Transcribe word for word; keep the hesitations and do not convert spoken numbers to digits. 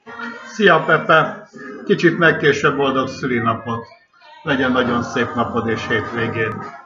Szia Pepe! Kicsit megkésve boldog szülinapot! Legyen nagyon szép napod és hétvégéd!